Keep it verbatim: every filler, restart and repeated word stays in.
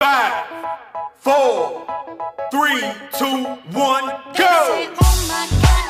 Five, four, three, two, one, go! Oh my God.